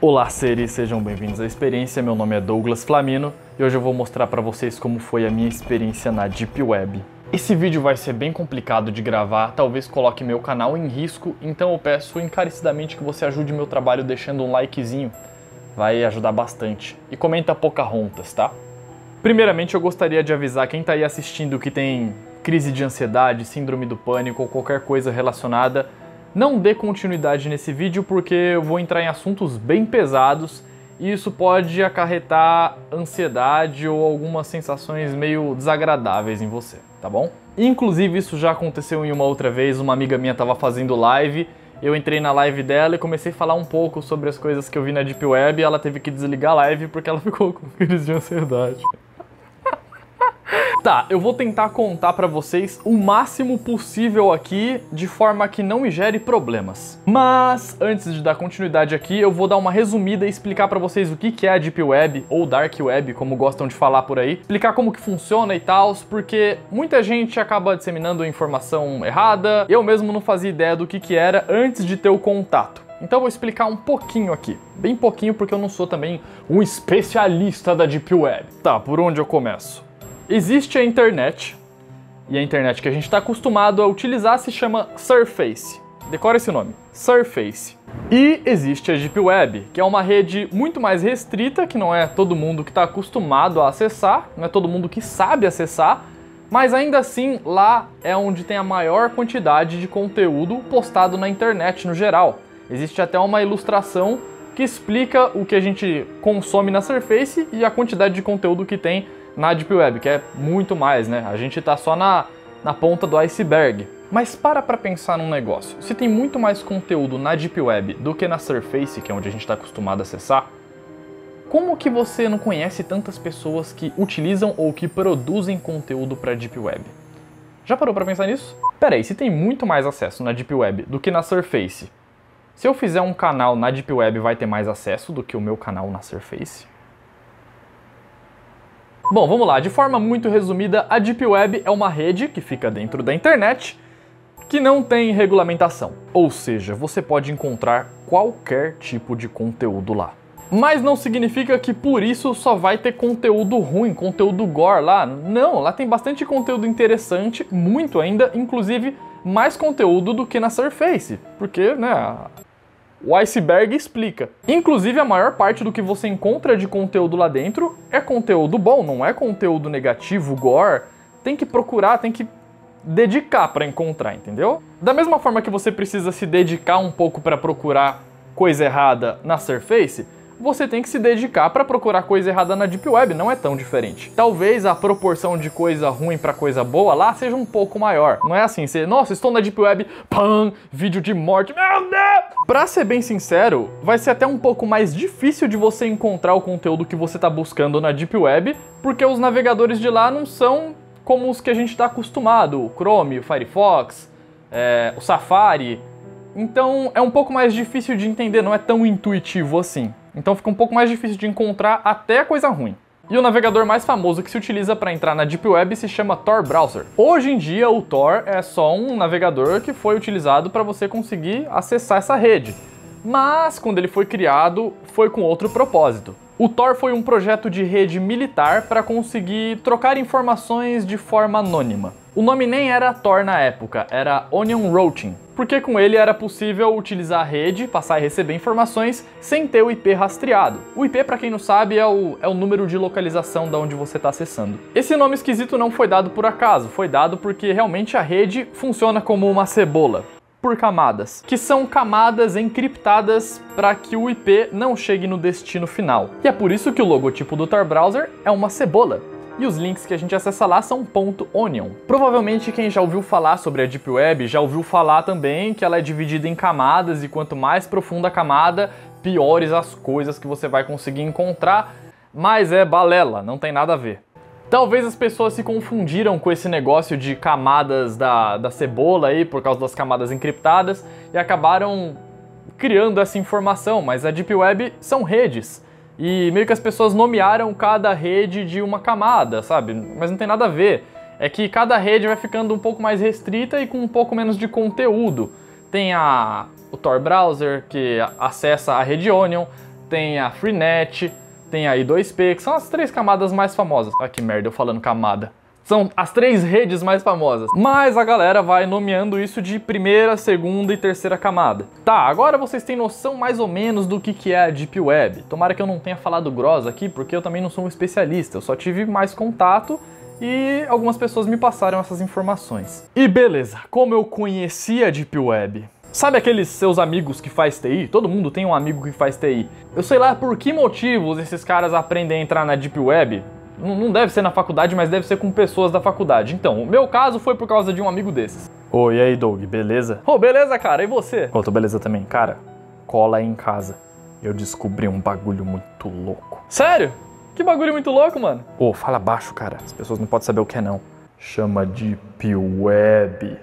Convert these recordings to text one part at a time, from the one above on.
Olá seres, sejam bem-vindos à experiência, meu nome é Douglas Flamino e hoje eu vou mostrar para vocês como foi a minha experiência na Deep Web. Esse vídeo vai ser bem complicado de gravar, talvez coloque meu canal em risco, então eu peço encarecidamente que você ajude meu trabalho deixando um likezinho, vai ajudar bastante. E comenta Pocahontas, tá? Primeiramente eu gostaria de avisar quem tá aí assistindo que tem crise de ansiedade, síndrome do pânico ou qualquer coisa relacionada, não dê continuidade nesse vídeo porque eu vou entrar em assuntos bem pesados e isso pode acarretar ansiedade ou algumas sensações meio desagradáveis em você, tá bom? Inclusive isso já aconteceu em uma outra vez, uma amiga minha estava fazendo live, eu entrei na live dela e comecei a falar um pouco sobre as coisas que eu vi na Deep Web e ela teve que desligar a live porque ela ficou com crise de ansiedade. Tá, eu vou tentar contar pra vocês o máximo possível aqui, de forma que não me gere problemas. Mas, antes de dar continuidade aqui, eu vou dar uma resumida e explicar pra vocês o que é a Deep Web, ou Dark Web, como gostam de falar por aí. Explicar como que funciona e tal, porque muita gente acaba disseminando informação errada. Eu mesmo não fazia ideia do que era antes de ter o contato. Então eu vou explicar um pouquinho aqui. Bem pouquinho, porque eu não sou também um especialista da Deep Web. Tá, por onde eu começo? Existe a internet, e a internet que a gente está acostumado a utilizar se chama Surface. Decora esse nome, Surface. E existe a Deep Web, que é uma rede muito mais restrita, que não é todo mundo que está acostumado a acessar, não é todo mundo que sabe acessar, mas ainda assim lá é onde tem a maior quantidade de conteúdo postado na internet no geral. Existe até uma ilustração que explica o que a gente consome na Surface e a quantidade de conteúdo que tem na Deep Web, que é muito mais, né? A gente tá só na ponta do iceberg. Mas para pensar num negócio. Se tem muito mais conteúdo na Deep Web do que na Surface, que é onde a gente tá acostumado a acessar, como que você não conhece tantas pessoas que utilizam ou que produzem conteúdo para Deep Web? Já parou para pensar nisso? Pera aí, se tem muito mais acesso na Deep Web do que na Surface, se eu fizer um canal na Deep Web vai ter mais acesso do que o meu canal na Surface? Bom, vamos lá, de forma muito resumida, a Deep Web é uma rede que fica dentro da internet que não tem regulamentação. Ou seja, você pode encontrar qualquer tipo de conteúdo lá. Mas não significa que por isso só vai ter conteúdo ruim, conteúdo gore lá. Não, lá tem bastante conteúdo interessante, muito ainda, inclusive mais conteúdo do que na Surface. Porque, né, o iceberg explica. Inclusive, a maior parte do que você encontra de conteúdo lá dentro é conteúdo bom, não é conteúdo negativo, gore. Tem que procurar, tem que dedicar para encontrar, entendeu? Da mesma forma que você precisa se dedicar um pouco para procurar coisa errada na Surface, você tem que se dedicar para procurar coisa errada na Deep Web, não é tão diferente. Talvez a proporção de coisa ruim para coisa boa lá seja um pouco maior. Não é assim, você, nossa, estou na Deep Web, pam, vídeo de morte, meu Deus! Pra ser bem sincero, vai ser até um pouco mais difícil de você encontrar o conteúdo que você está buscando na Deep Web, porque os navegadores de lá não são como os que a gente está acostumado, o Chrome, o Firefox, o Safari. Então é um pouco mais difícil de entender, não é tão intuitivo assim. Então fica um pouco mais difícil de encontrar até coisa ruim. E o navegador mais famoso que se utiliza para entrar na Deep Web se chama Tor Browser. Hoje em dia o Tor é só um navegador que foi utilizado para você conseguir acessar essa rede. Mas quando ele foi criado, foi com outro propósito. O Tor foi um projeto de rede militar para conseguir trocar informações de forma anônima. O nome nem era Tor na época, era Onion Routing, porque com ele era possível utilizar a rede, passar e receber informações sem ter o IP rastreado. O IP, para quem não sabe, é o número de localização de onde você está acessando. Esse nome esquisito não foi dado por acaso, foi dado porque realmente a rede funciona como uma cebola, por camadas, que são camadas encriptadas para que o IP não chegue no destino final. E é por isso que o logotipo do Tor Browser é uma cebola. E os links que a gente acessa lá são .onion. Provavelmente quem já ouviu falar sobre a Deep Web já ouviu falar também que ela é dividida em camadas e quanto mais profunda a camada, piores as coisas que você vai conseguir encontrar, mas é balela, não tem nada a ver. Talvez as pessoas se confundiram com esse negócio de camadas da cebola aí, por causa das camadas encriptadas, e acabaram criando essa informação, mas a Deep Web são redes. E meio que as pessoas nomearam cada rede de uma camada, sabe? Mas não tem nada a ver. É que cada rede vai ficando um pouco mais restrita e com um pouco menos de conteúdo. Tem o Tor Browser, que acessa a rede Onion. tem a Freenet, tem a I2P, que são as 3 camadas mais famosas. Ah, que merda, eu falando camada. São as 3 redes mais famosas. Mas a galera vai nomeando isso de primeira, segunda e terceira camada. Tá, agora vocês têm noção mais ou menos do que é a Deep Web. Tomara que eu não tenha falado grossa aqui, porque eu também não sou um especialista. Eu só tive mais contato e algumas pessoas me passaram essas informações. E beleza, como eu conheci a Deep Web? Sabe aqueles seus amigos que faz TI? Todo mundo tem um amigo que faz TI. Eu sei lá por que motivos esses caras aprendem a entrar na Deep Web. Não deve ser na faculdade, mas deve ser com pessoas da faculdade. Então, o meu caso foi por causa de um amigo desses. Oi, e aí, Doug, beleza? Ô, beleza, cara, e você? Tô beleza também. Cara, cola aí em casa. Eu descobri um bagulho muito louco. Sério? Que bagulho muito louco, mano? Ô, fala baixo, cara. As pessoas não podem saber o que é, não. Chama Deep Web.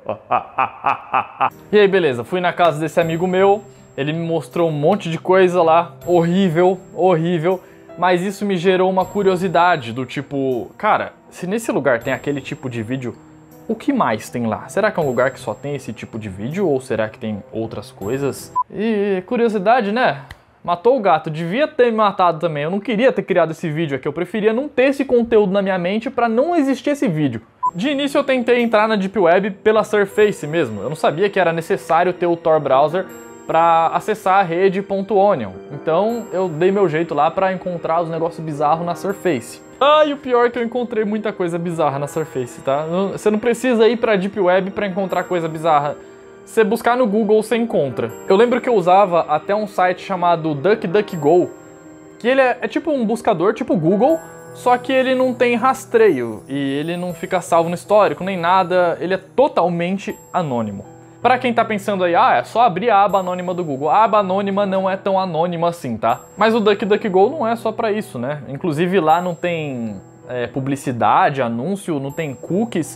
E aí, beleza, fui na casa desse amigo meu. Ele me mostrou um monte de coisa lá. Horrível, horrível. Mas isso me gerou uma curiosidade do tipo, cara, se nesse lugar tem aquele tipo de vídeo, o que mais tem lá? Será que é um lugar que só tem esse tipo de vídeo ou será que tem outras coisas? E curiosidade, né? Matou o gato, devia ter me matado também. Eu não queria ter criado esse vídeo aqui, eu preferia não ter esse conteúdo na minha mente pra não existir esse vídeo. De início eu tentei entrar na Deep Web pela Surface mesmo. Eu não sabia que era necessário ter o Tor Browser para acessar a rede .onion. Então eu dei meu jeito lá para encontrar os negócios bizarros na Surface. Ah, e o pior é que eu encontrei muita coisa bizarra na Surface, tá? Você não precisa ir pra Deep Web para encontrar coisa bizarra. Você buscar no Google, você encontra. Eu lembro que eu usava até um site chamado DuckDuckGo, que ele é tipo um buscador, tipo Google, só que ele não tem rastreio e ele não fica salvo no histórico nem nada, ele é totalmente anônimo. Pra quem tá pensando aí, é só abrir a aba anônima do Google. A aba anônima não é tão anônima assim, tá? Mas o DuckDuckGo não é só pra isso, né? Inclusive lá não tem publicidade, anúncio, não tem cookies.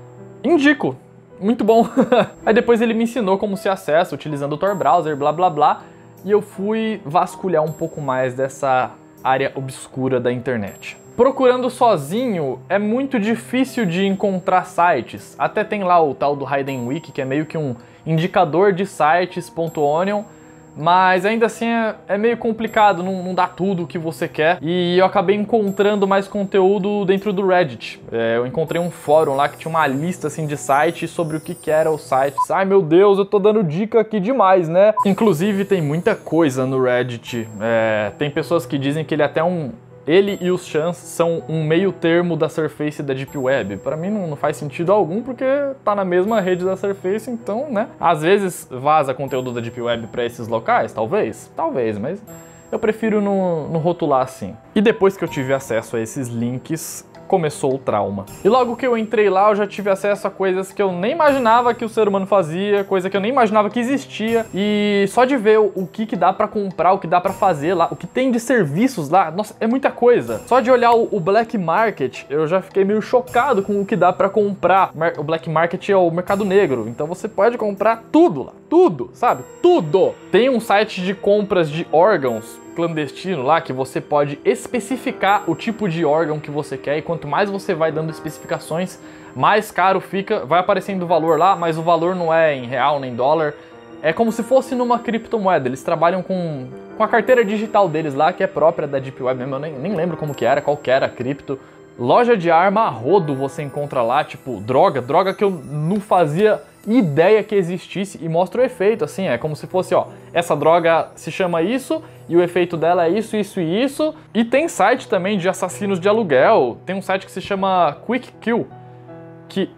Indico, muito bom. Aí depois ele me ensinou como se acessa utilizando o Tor Browser, blá blá blá. E eu fui vasculhar um pouco mais dessa área obscura da internet. Procurando sozinho é muito difícil de encontrar sites. Até tem lá o tal do Hidden Wiki, que é meio que um indicador de sites .onion, mas ainda assim é meio complicado, não dá tudo o que você quer. E eu acabei encontrando mais conteúdo dentro do Reddit. Eu encontrei um fórum lá que tinha uma lista assim de sites sobre o que eram os sites. Ai meu Deus, eu tô dando dica aqui demais, né? Inclusive tem muita coisa no Reddit. Tem pessoas que dizem que ele é até ele e os Chans são um meio termo da Surface e da Deep Web. Pra mim não faz sentido algum, porque tá na mesma rede da Surface, então, né? Às vezes vaza conteúdo da Deep Web pra esses locais, talvez, mas eu prefiro não rotular assim. E depois que eu tive acesso a esses links, começou o trauma. E logo que eu entrei lá, eu já tive acesso a coisas que eu nem imaginava que o ser humano fazia, coisa que eu nem imaginava que existia, e só de ver o que dá pra comprar, o que dá pra fazer lá, o que tem de serviços lá, nossa, é muita coisa. Só de olhar o Black Market, eu já fiquei meio chocado com o que dá pra comprar. O Black Market é o mercado negro, então você pode comprar tudo lá, tudo, sabe? Tudo! Tem um site de compras de órgãos clandestino lá que você pode especificar o tipo de órgão que você quer, e quanto mais você vai dando especificações, mais caro fica. Vai aparecendo o valor lá, mas o valor não é em real nem dólar, é como se fosse numa criptomoeda. Eles trabalham com a carteira digital deles lá, que é própria da Deep Web mesmo. Eu nem lembro como que era, qual que era a cripto. Loja de arma a rodo você encontra lá, tipo droga que eu não fazia ideia que existisse, e mostra o efeito, assim, é como se fosse, essa droga se chama isso, e o efeito dela é isso, isso e isso. E tem site também de assassinos de aluguel, tem um site que se chama Quick Kill, que...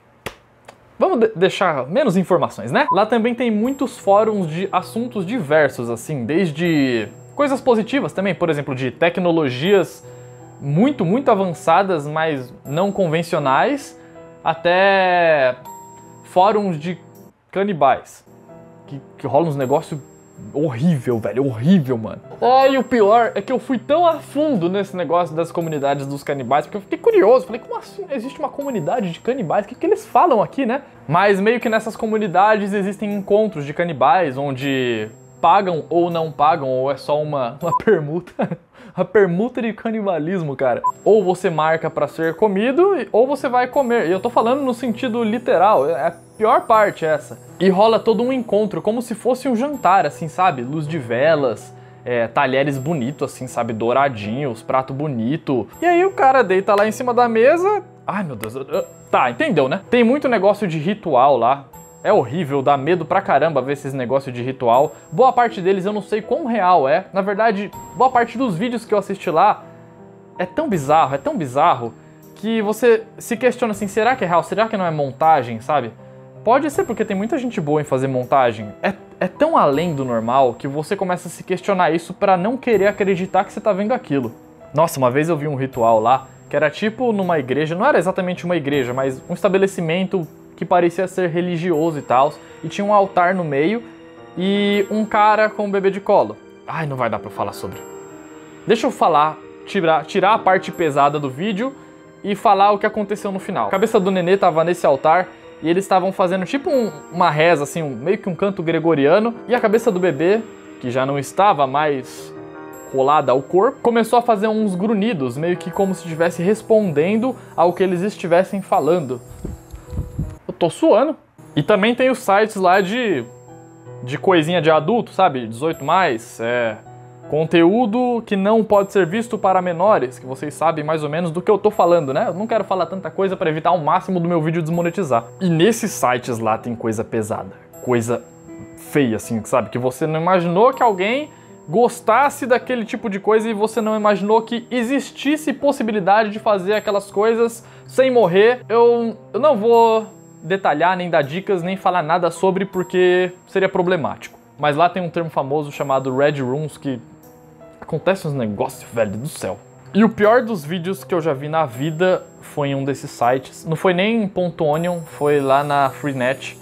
Vamos deixar menos informações, né? Lá também tem muitos fóruns de assuntos diversos, assim, desde coisas positivas também, por exemplo, de tecnologias muito avançadas, mas não convencionais, até fóruns de canibais, que rolam uns negócios horrível, velho, horrível, mano. E o pior é que eu fui tão a fundo nesse negócio das comunidades dos canibais, porque eu fiquei curioso, falei, como assim existe uma comunidade de canibais? O que eles falam aqui, né? Mas meio que nessas comunidades existem encontros de canibais, onde pagam ou não pagam, ou é só uma permuta. A permuta de canibalismo, cara. Ou você marca pra ser comido, ou você vai comer. E eu tô falando no sentido literal, a pior parte é essa. E rola todo um encontro, como se fosse um jantar, assim, sabe? Luz de velas, talheres bonitos, assim, sabe? Douradinhos, prato bonito. E aí o cara deita lá em cima da mesa... Ai, meu Deus. Tá, entendeu, né? Tem muito negócio de ritual lá. É horrível, dá medo pra caramba ver esses negócios de ritual. Boa parte deles eu não sei quão real é. Na verdade, boa parte dos vídeos que eu assisti lá é tão bizarro, que você se questiona assim, será que é real? Será que não é montagem, sabe? Pode ser, porque tem muita gente boa em fazer montagem. É tão além do normal que você começa a se questionar isso pra não querer acreditar que você tá vendo aquilo. Nossa, uma vez eu vi um ritual lá, que era tipo numa igreja, não era exatamente uma igreja, mas um estabelecimento que parecia ser religioso e tal, e tinha um altar no meio e um cara com um bebê de colo. Ai, não vai dar pra eu falar sobre. Deixa eu falar, tirar a parte pesada do vídeo e falar o que aconteceu no final. A cabeça do nenê tava nesse altar e eles estavam fazendo tipo uma reza, assim, meio que um canto gregoriano, e a cabeça do bebê, que já não estava mais colada ao corpo, começou a fazer uns grunhidos, meio que como se estivesse respondendo ao que eles estivessem falando. Eu tô suando. E também tem os sites lá de coisinha de adulto, sabe? 18+, conteúdo que não pode ser visto para menores, que vocês sabem mais ou menos do que eu tô falando, né? Eu não quero falar tanta coisa para evitar ao máximo do meu vídeo desmonetizar. E nesses sites lá tem coisa pesada, coisa feia, assim, sabe? Que você não imaginou que alguém gostasse daquele tipo de coisa e você não imaginou que existisse possibilidade de fazer aquelas coisas sem morrer. Eu não vou detalhar, nem dar dicas, nem falar nada sobre, porque seria problemático. Mas lá tem um termo famoso chamado Red Rooms, que acontece uns negócios, velho do céu. E o pior dos vídeos que eu já vi na vida foi em um desses sites. Não foi nem em .onion, foi lá na Freenet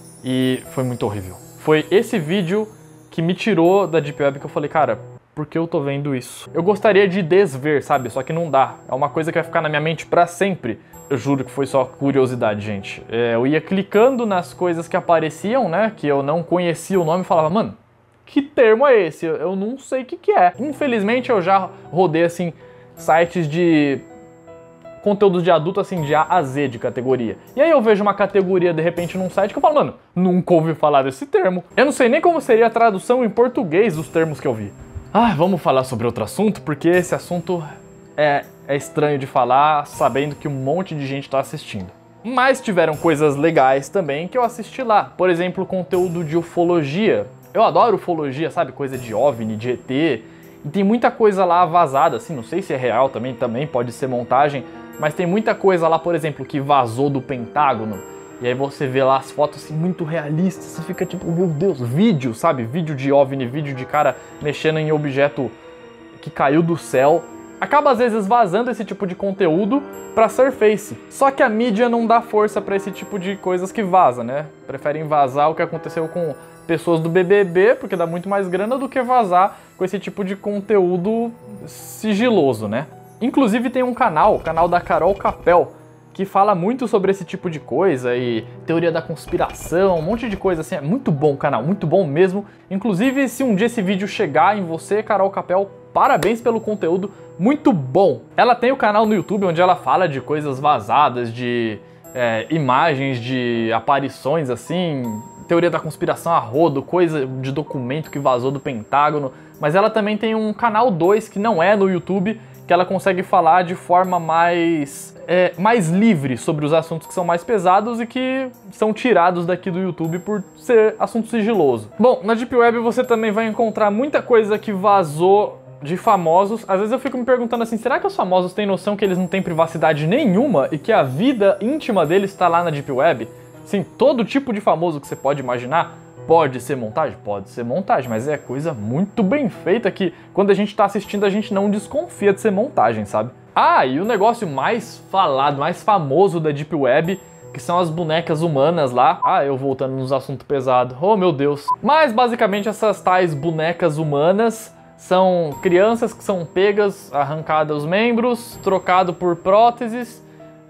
e foi muito horrível. Foi esse vídeo que me tirou da Deep Web, que eu falei, cara, por que eu tô vendo isso? Eu gostaria de desver, sabe? Só que não dá. É uma coisa que vai ficar na minha mente pra sempre. Eu juro que foi só curiosidade, gente. Eu ia clicando nas coisas que apareciam, né? Que eu não conhecia o nome e falava, mano, que termo é esse? Eu não sei o que é. Infelizmente eu já rodei, assim, sites de conteúdos de adulto, assim, de A a Z de categoria. E aí eu vejo uma categoria, de repente, num site que eu falo, mano, nunca ouvi falar desse termo. Eu não sei nem como seria a tradução em português dos termos que eu vi. Ah, vamos falar sobre outro assunto, porque esse assunto é estranho de falar, sabendo que um monte de gente tá assistindo. Mas tiveram coisas legais também que eu assisti lá. Por exemplo, conteúdo de ufologia. Eu adoro ufologia, sabe? Coisa de OVNI, de ET. E tem muita coisa lá vazada, assim, não sei se é real também pode ser montagem, mas tem muita coisa lá, por exemplo, que vazou do Pentágono. E aí você vê lá as fotos assim muito realistas, você fica tipo, meu Deus, vídeo, sabe? Vídeo de OVNI, vídeo de cara mexendo em objeto que caiu do céu. Acaba às vezes vazando esse tipo de conteúdo pra surface. Só que a mídia não dá força pra esse tipo de coisas que vaza, né? Preferem vazar o que aconteceu com pessoas do BBB, porque dá muito mais grana, do que vazar com esse tipo de conteúdo sigiloso, né? Inclusive tem um canal, o canal da Carol Capel, que fala muito sobre esse tipo de coisa e teoria da conspiração, um monte de coisa assim. É muito bom o canal, muito bom mesmo. Inclusive, se um dia esse vídeo chegar em você, Carol Capel, parabéns pelo conteúdo, muito bom. Ela tem o canal no YouTube onde ela fala de coisas vazadas, de imagens de aparições assim, teoria da conspiração a rodo, coisa de documento que vazou do Pentágono. Mas ela também tem um canal 2 que não é no YouTube, que ela consegue falar de forma mais livre sobre os assuntos que são mais pesados e que são tirados daqui do YouTube por ser assunto sigiloso. Bom, na Deep Web você também vai encontrar muita coisa que vazou de famosos. Às vezes eu fico me perguntando assim, será que os famosos têm noção que eles não têm privacidade nenhuma e que a vida íntima deles está lá na Deep Web? Sim, todo tipo de famoso que você pode imaginar. Pode ser montagem? Pode ser montagem, mas é coisa muito bem feita que quando a gente tá assistindo a gente não desconfia de ser montagem, sabe? Ah, e o negócio mais falado, mais famoso da Deep Web, que são as bonecas humanas lá. Ah, eu voltando nos assuntos pesados, oh meu Deus. Mas basicamente essas tais bonecas humanas são crianças que são pegas, arrancadas os membros, trocado por próteses,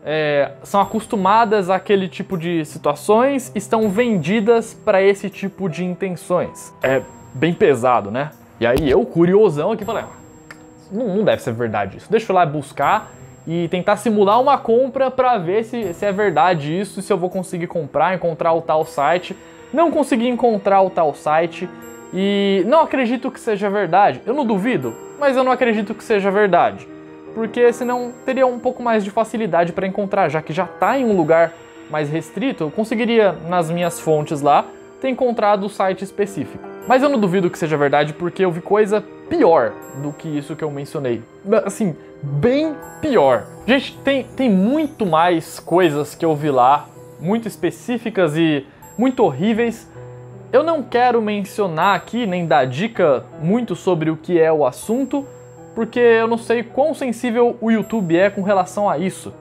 são acostumadas àquele tipo de situações, estão vendidas para esse tipo de intenções. É bem pesado, né? E aí eu, curiosão aqui, falei, não deve ser verdade isso. Deixa eu lá buscar e tentar simular uma compra para ver se é verdade isso, se eu vou conseguir comprar, encontrar o tal site. Não consegui encontrar o tal site E não acredito que seja verdade. Eu não duvido, mas eu não acredito que seja verdade. Porque senão teria um pouco mais de facilidade para encontrar, já que já está em um lugar mais restrito, eu conseguiria, nas minhas fontes lá, ter encontrado o site específico. Mas eu não duvido que seja verdade porque eu vi coisa pior do que isso que eu mencionei. Assim, bem pior. Gente, tem muito mais coisas que eu vi lá, muito específicas e muito horríveis. Eu não quero mencionar aqui, nem dar dica muito sobre o que é o assunto, porque eu não sei quão sensível o YouTube é com relação a isso.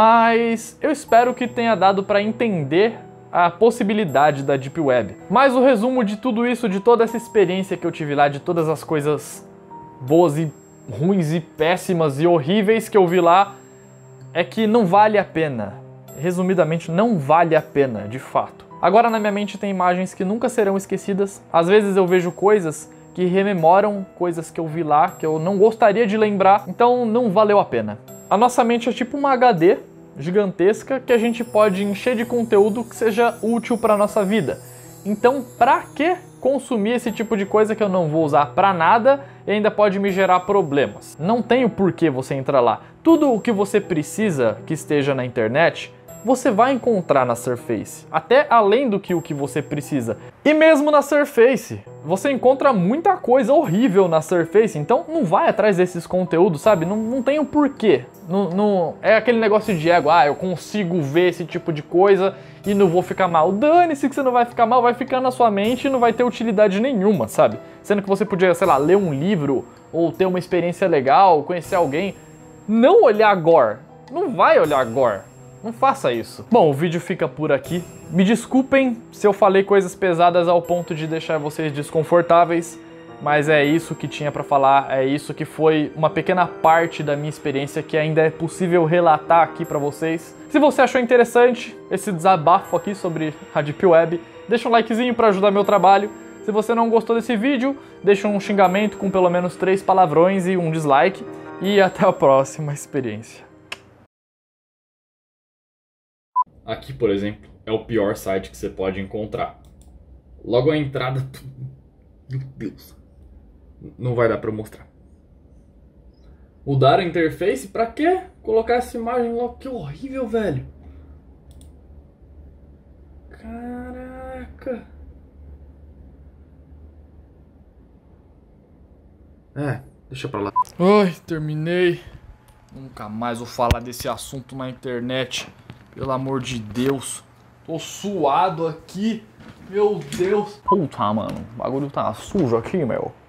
Mas eu espero que tenha dado para entender a possibilidade da Deep Web. Mas o resumo de tudo isso, de toda essa experiência que eu tive lá, de todas as coisas boas e ruins e péssimas e horríveis que eu vi lá, é que não vale a pena. Resumidamente, não vale a pena, de fato. Agora na minha mente tem imagens que nunca serão esquecidas. Às vezes eu vejo coisas que rememoram coisas que eu vi lá, que eu não gostaria de lembrar, então não valeu a pena. A nossa mente é tipo uma HD gigantesca que a gente pode encher de conteúdo que seja útil para nossa vida. Então, pra que consumir esse tipo de coisa que eu não vou usar pra nada e ainda pode me gerar problemas? Não tem o porquê você entrar lá. Tudo o que você precisa que esteja na internet, você vai encontrar na Surface, até além do que o que você precisa. E mesmo na Surface, você encontra muita coisa horrível na Surface, então não vai atrás desses conteúdos, sabe? Não tem o porquê. Não, é aquele negócio de ego, eu consigo ver esse tipo de coisa e não vou ficar mal. Dane-se que você não vai ficar mal, vai ficar na sua mente e não vai ter utilidade nenhuma, sabe? Sendo que você podia, sei lá, ler um livro ou ter uma experiência legal, conhecer alguém. Não olhar gore. Não vai olhar gore. Não faça isso. Bom, o vídeo fica por aqui. Me desculpem se eu falei coisas pesadas ao ponto de deixar vocês desconfortáveis, mas é isso que tinha pra falar, é isso que foi uma pequena parte da minha experiência que ainda é possível relatar aqui pra vocês. Se você achou interessante esse desabafo aqui sobre a Deep Web, deixa um likezinho pra ajudar meu trabalho. Se você não gostou desse vídeo, deixa um xingamento com pelo menos 3 palavrões e um dislike. E até a próxima experiência. Aqui, por exemplo, é o pior site que você pode encontrar. Logo a entrada... Meu Deus. Não vai dar pra mostrar. Mudar a interface? Pra quê? Colocar essa imagem logo. Que horrível, velho. Caraca. Deixa pra lá. Ai, terminei. Nunca mais vou falar desse assunto na internet. Pelo amor de Deus. Tô suado aqui. Meu Deus. Puta, mano. O bagulho tá sujo aqui, meu.